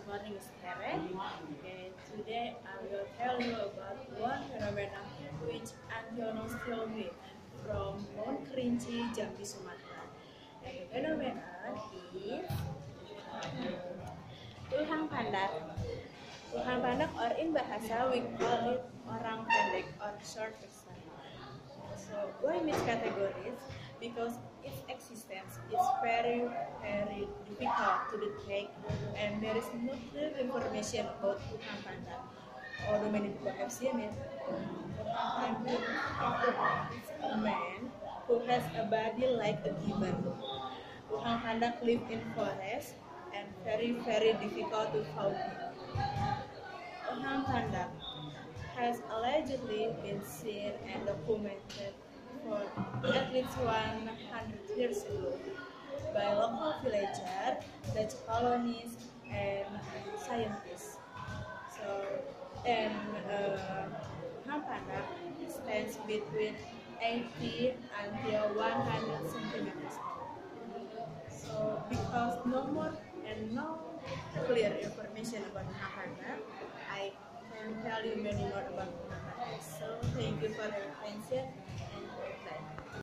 morning, is Karen. Okay, today I will tell you about one phenomenon which Antionos told me from Mount Kerinci, Jambi, Sumatera. And the phenomenon is Tulang Pandak. Tulang Pandak, or in Bahasa we call it orang pendek or short person. So why mixed categories? Because its existence is very difficult to detect, and there is not clear information about Tulang Pandan. Although many people have seen it, Tulang Pandan is a man who has a body like a gibbon. Tulang Pandan live in forest and very difficult to find him. Tulang Pandan has allegedly been seen and documented for at least 100 years ago by local villagers, Dutch colonists, and scientists. So, and Hampana stands between 80 until 100 centimeters tall. So, because no clear information about Hampana, I can tell you many more about Hampana. So, thank you for your attention. And